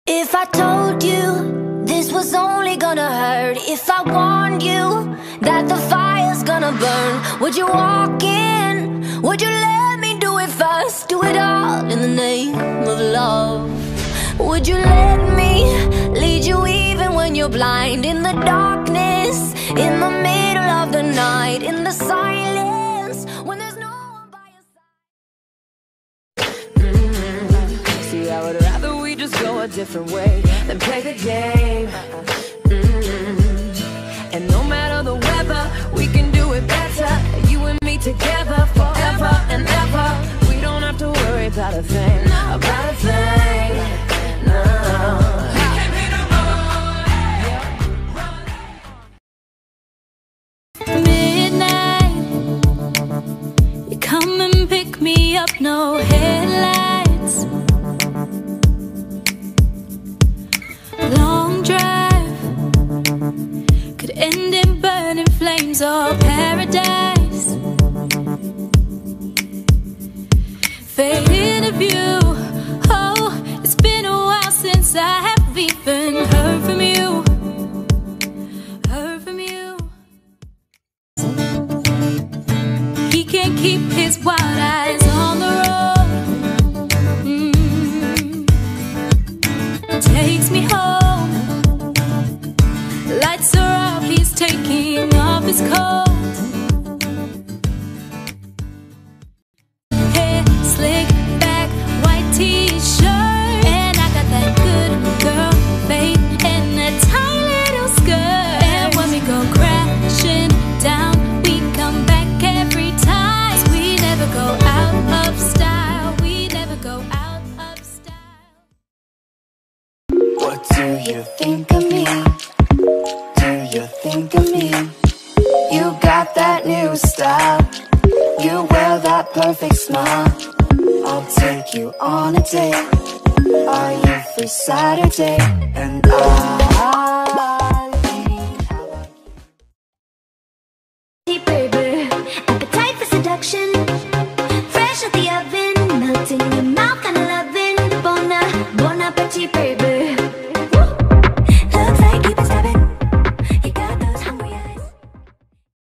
If I told you this was only gonna hurt, if I warned you that the fire's gonna burn, would you walk in? Would you let me do it first? Do it all in the name of love. Would you let me lead you even when you're blind? In the darkness, in the middle of the night, in the silence, when there's no one by your side. See, I would rather we just go a different way than play the game. And no matter the weather, we can do it better. You and me together forever and ever. We don't have to worry about a thing, about a thing. No. Midnight, you come and pick me up, no headlights. Long drive could end in burning flames or paradise. Faded of you, oh, it's been a while since I have even heard from you. Heard from you. He can't keep his wild eyes on the road. Takes me home. Lights are off, he's taking off his coat. Hair slick back, white t-shirt, and I got that good girl faith and that tiny little skirt. And when we go crashing down, we come back every time. We never go out of style. We never go out of style. What do you think of me? Do you think of me? You got that new style. You wear that perfect smile. I'll take you on a date. Are you free Saturday? And I think I like Hey baby, appetite for seduction, fresh out the oven, melting in your mouth, kind of loving. Bon appetit, baby.